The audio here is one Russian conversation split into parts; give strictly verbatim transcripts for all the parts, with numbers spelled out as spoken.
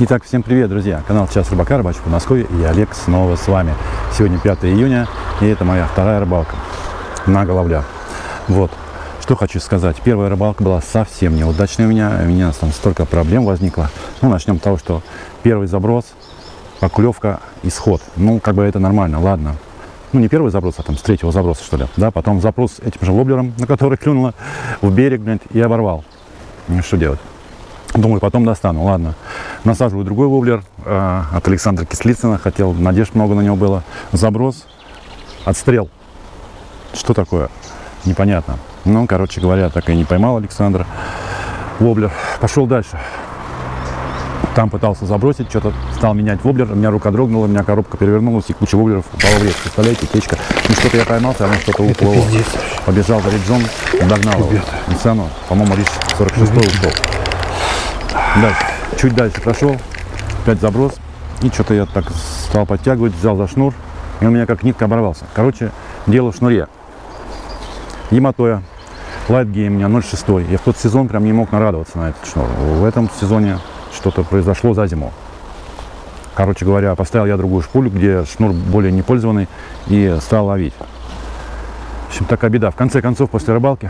Итак, всем привет, друзья! Канал Час Рыбака, рыбачка Подмосковья, и Олег снова с вами. Сегодня пятое июня, и это моя вторая рыбалка на головлях. Вот, что хочу сказать. Первая рыбалка была совсем неудачная у меня, у меня там столько проблем возникло. Ну, начнем с того, что первый заброс, поклевка, исход. Ну, как бы это нормально, ладно. Ну, не первый заброс, а там с третьего заброса, что ли. Да, потом запрос этим же воблером, на который клюнуло в берег, блин, и оборвал. Ну, что делать? Думаю, потом достану, ладно. Насаживаю другой воблер э, от Александра Кислицына. Хотел, надежд много на него было. Заброс, отстрел. Что такое? Непонятно. Ну, короче говоря, так и не поймал Александра воблер. Пошел дальше. Там пытался забросить, что-то стал менять воблер. У меня рука дрогнула, у меня коробка перевернулась, и куча воблеров упала в речь. Представляете, течка. Ну, что-то я поймался, а оно что-то уплыло. Побежал за Риджон, догнал его. И все равно, по-моему, Ридж сорок шестой ушел. Дальше. Чуть дальше прошел, опять заброс, и что-то я так стал подтягивать, взял за шнур, и у меня как нитка оборвался. Короче, дело в шнуре. Яматоя, Light Game у меня ноль шесть. Я в тот сезон прям не мог нарадоваться на этот шнур. В этом сезоне что-то произошло за зиму. Короче говоря, поставил я другую шпулю, где шнур более непользованный, и стал ловить. В общем, такая беда. В конце концов, после рыбалки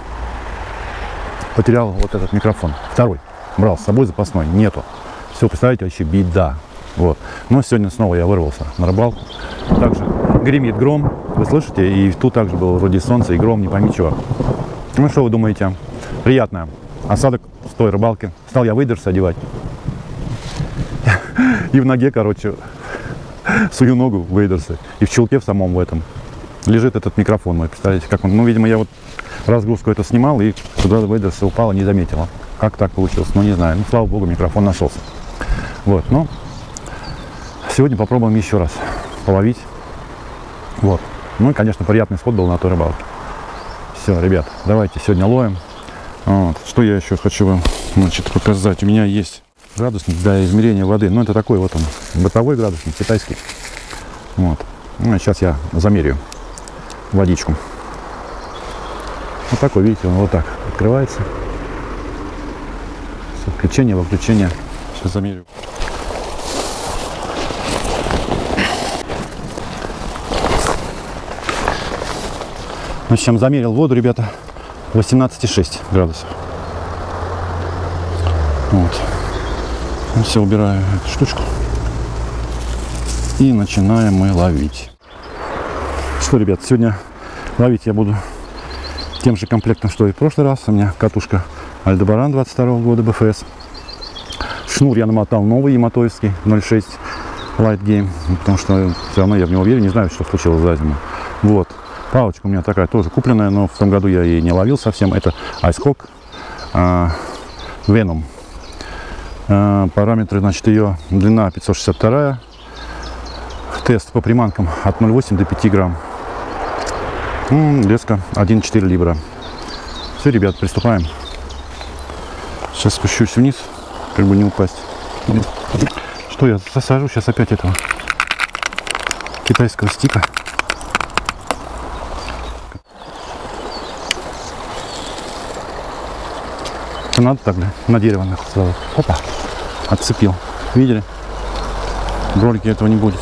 потерял вот этот микрофон. Второй. Брал с собой запасной, нету. Все, представляете, вообще беда. Вот. Но сегодня снова я вырвался на рыбалку. Также гремит гром, вы слышите? И тут также было вроде солнце и гром, не пойми чего. Ну что вы думаете? Приятно. Осадок с той рыбалки. Стал я вейдерсы одевать. И в ноге, короче, сую ногу в вейдерсы. И в чулке в самом в этом лежит этот микрофон мой. Представляете, как он? Ну, видимо, я вот разгрузку это снимал, и туда вейдерсы упало, не заметила. Как так получилось? Ну, не знаю. Ну, слава богу, микрофон нашелся. Вот, ну, сегодня попробуем еще раз половить. Вот. Ну, и, конечно, приятный сход был на той рыбалке. Все, ребят, давайте сегодня ловим. Вот. Что я еще хочу вам, значит, показать. У меня есть градусник для измерения воды. Ну, это такой вот он, бытовой градусник, китайский. Вот. Ну, сейчас я замерю водичку. Вот такой, видите, он вот так открывается. Включение, выключение. Сейчас замерю. В общем, замерил воду, ребята, восемнадцать и шесть градусов. Вот. Ну, все, убираю эту штучку. И начинаем мы ловить. Что, ребят, сегодня ловить я буду тем же комплектом, что и в прошлый раз. У меня катушка Альдебаран двадцать второго года бэ эф эс. Шнур я намотал новый, яматоевский, ноль шесть Light Game, потому что все равно я в него верю, не знаю, что случилось за зиму. Вот. Палочка у меня такая тоже купленная, но в том году я ей не ловил совсем. Это Icehawk э, Venom. Э, параметры, значит, ее длина пятьсот шестьдесят два. Тест по приманкам от ноль восемь до пяти грамм. М-м, леска один и четыре либра. Все, ребят, приступаем. Сейчас спущусь вниз, как бы не упасть. Что я засажу сейчас опять этого китайского стика. Это надо так, да? На дерево сразу. Опа, отцепил. Видели? В ролике этого не будет.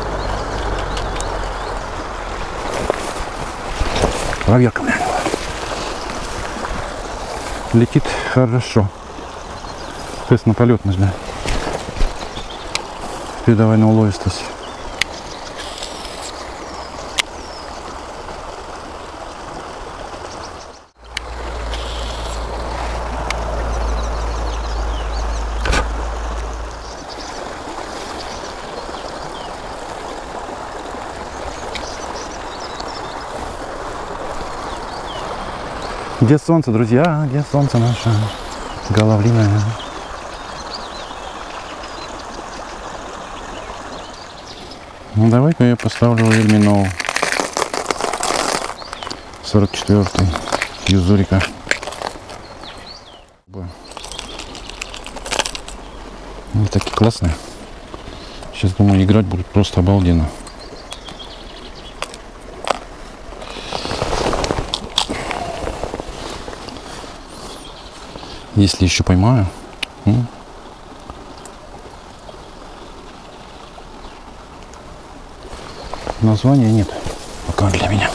Проверка, блин. Летит хорошо. Тест на полетность, да. Теперь давай на уловистость. Где солнце, друзья? Где солнце наше? Головлиное. Ну, давай-ка я поставлю Эльминоу. сорок четвёртый. Юзурика. Они такие классные. Сейчас, думаю, играть будет просто обалденно. Если еще поймаю. названия нет пока для меня.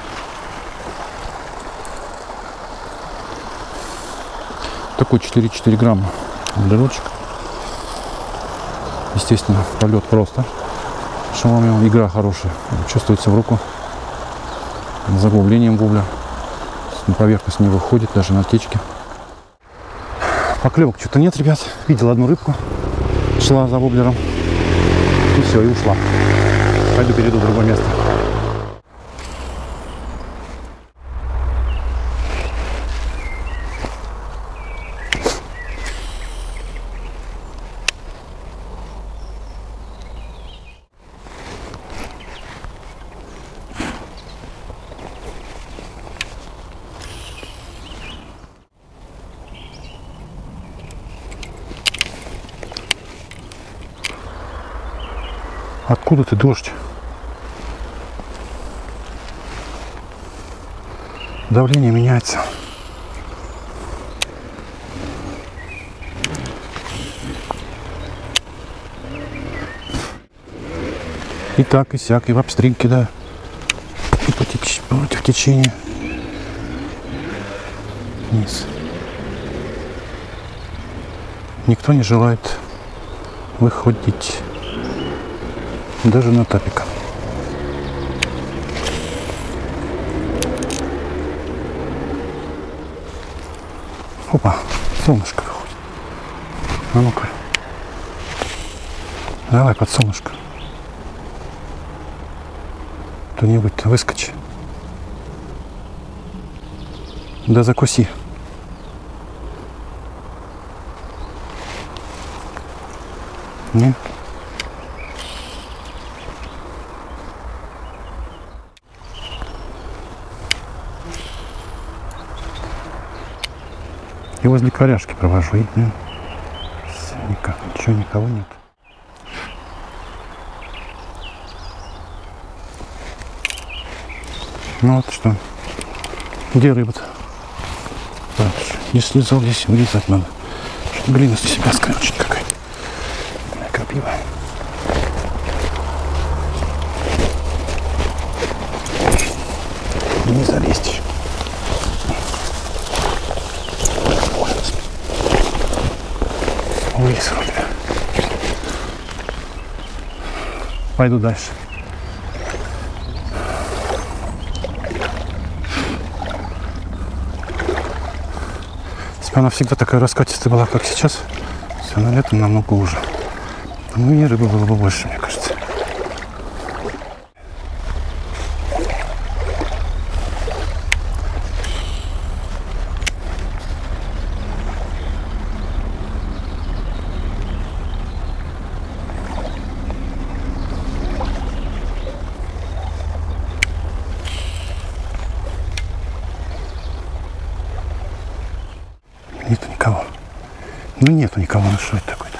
Такой четыре-четыре грамма углеродчик. Естественно, полет просто. Шамами игра хорошая. Чувствуется в руку. С заглублением бубля. На поверхность не выходит, даже на течке. Поклевок что-то нет, ребят. Видел одну рыбку. Шла за воблером. И все, и ушла. Пойду перейду в другое место. Откуда ты, дождь? Давление меняется. И так, и сяк, и в апстрим кидаю. И потеч... против течения. Вниз. Никто не желает выходить. Даже на тапика. Опа, солнышко выходит. А ну-ка. Давай под солнышко. Кто-нибудь выскочи. Да закуси. Нет. И возле коряшки провожу. И, ну, никак, ничего, никого нет. Ну вот что. Где рыба-то? Не слезал, здесь вылезать надо. Глина с себя скрючить какая-то. Крапива. Не залезть еще. Вылез вроде. Пойду дальше. Если бы она всегда такая раскатистая была, как сейчас, все на летом намного уже. Ну и рыбы было бы больше, мне кажется. Нету никого. Ну нету никого, ну что это такое-то?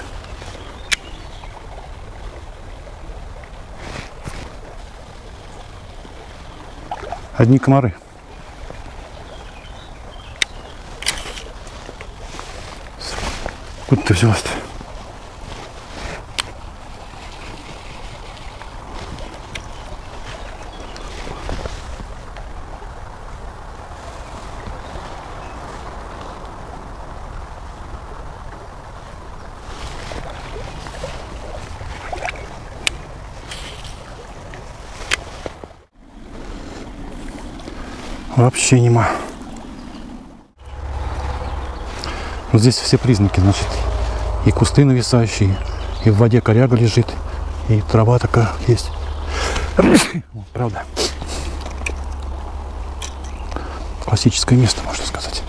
Одни комары. Куда ты взялась-то? Вообще нема. Вот здесь все признаки, значит, и кусты нависающие, и в воде коряга лежит, и трава такая есть. Правда. Классическое место, можно сказать.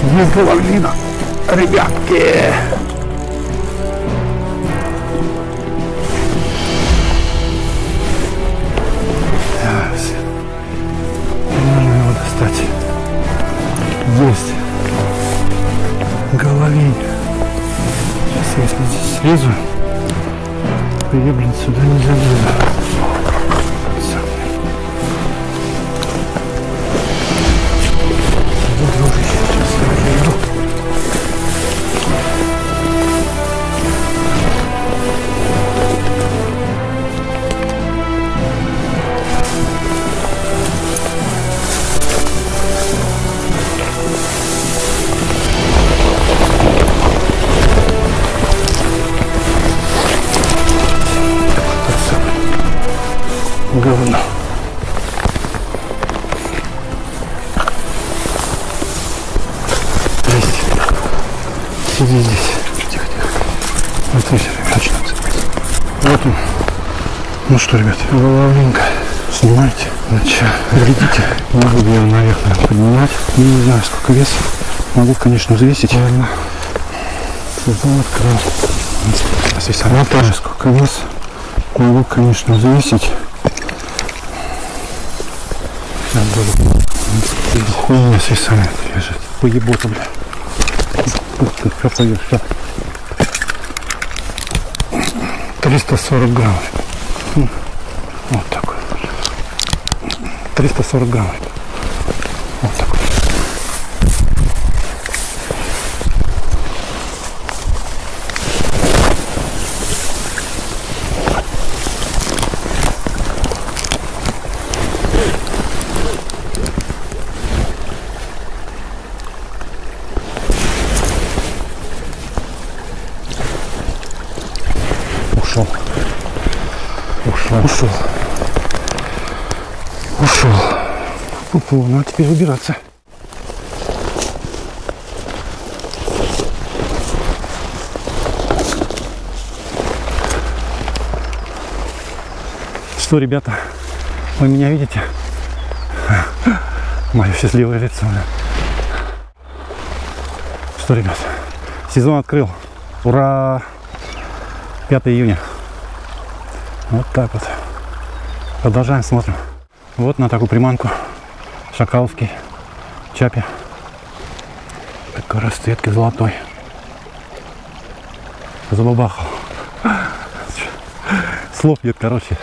Есть головлина, ребятки. Можно его достать. Есть головень. Сейчас, если здесь слезу, то я, блин, сюда не залезу. Говно. Есть. Сиди здесь. Тихо, тихо. Вот здесь точно. Вот он. Ну что, ребят, головленька. Снимайте. Значит, глядите. Не буду я наверх поднимать. Я не знаю, сколько вес. Могу, конечно, взвесить. Ладно. Сезон открыл. Вот тоже сколько вес. Могу, конечно, взвесить. Хуйня с весами лежит. Поебота, бля. Все поешь, все. триста сорок грамм. Вот такой. триста сорок грамм. Вот такой. Ушел. Ушел. Ушел. Ушел. Пупу, надо теперь выбираться. Что, ребята, вы меня видите? Мое счастливое лицо. Что, ребят, сезон открыл. Ура! пятое июня. Вот так вот. Продолжаем, смотрим. Вот на такую приманку. Шакаловский чапи. Такой расцветки золотой. Забабахал. Слов нет, короче.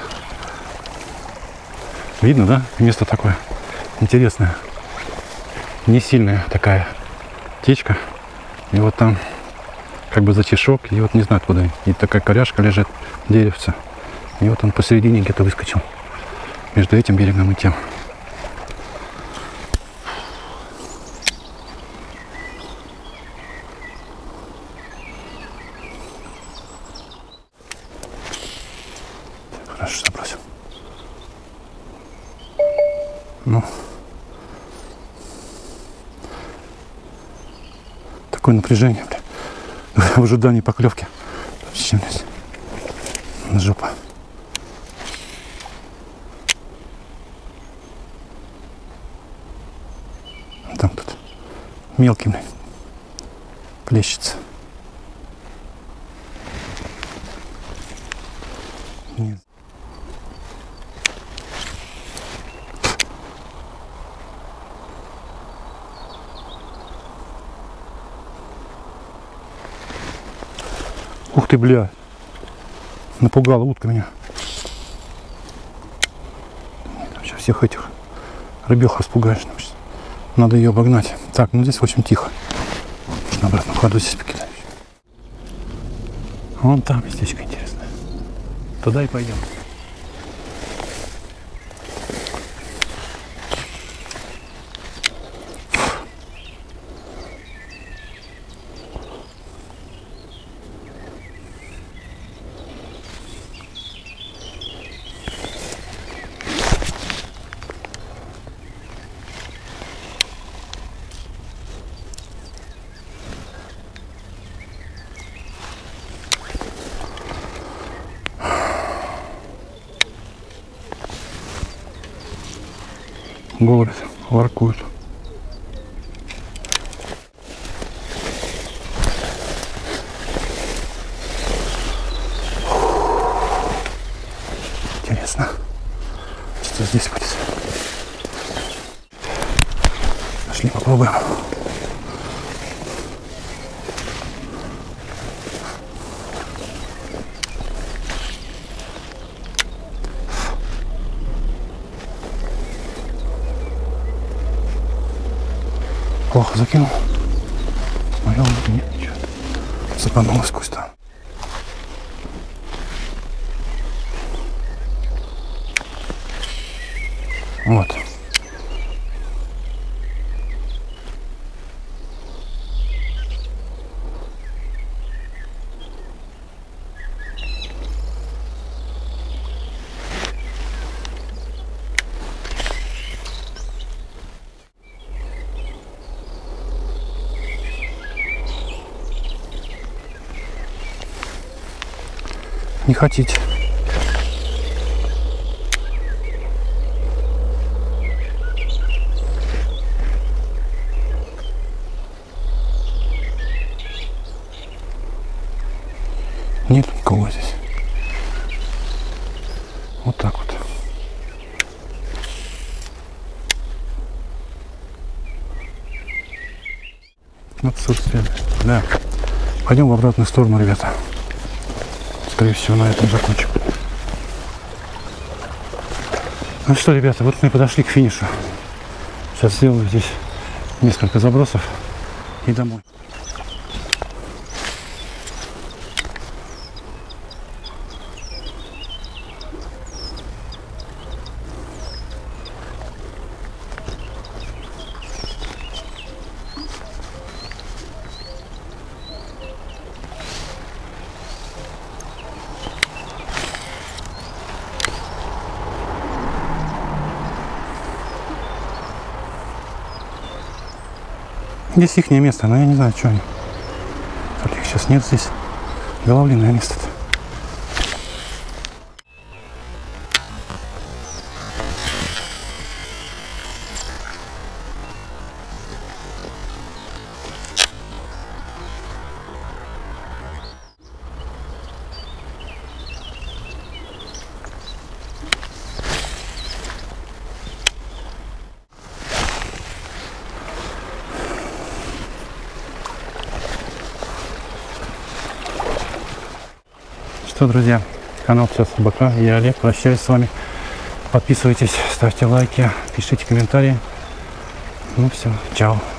Видно, да? Место такое интересное. Не сильная такая течка. И вот там как бы затишок, и вот не знаю откуда. И такая коряшка лежит, деревце. И вот он посередине где-то выскочил. Между этим берегом и тем. Хорошо забросил. Ну. Такое напряжение, бля. В ожидании поклевки. Жопа. Там тут мелкий, блин, плещется. Нет. Ух ты, бля. Напугала утка меня. Сейчас всех этих рыбёх распугаешь. Надо ее обогнать. Так, ну здесь очень тихо. Можно обратно в ходу здесь покидать. Вон там местечко интересное. Туда и пойдем. Голубь воркует. попробуем. Плохо закинул. Моя лодка нет ничего. Запанулась куста. Вот. Не хотите. Нет никого здесь. Вот так вот. Отсутствие. Да. Пойдем в обратную сторону, ребята. Скорее всего, на этом закончим. Ну что, ребята, вот мы подошли к финишу. Сейчас сделаю здесь несколько забросов и домой. Здесь их место, но я не знаю, что они. Только их сейчас нет здесь. Головлиное место-то. Что, друзья, канал Час Рыбака, я Олег, прощаюсь с вами. Подписывайтесь, ставьте лайки, пишите комментарии. Ну все, чао.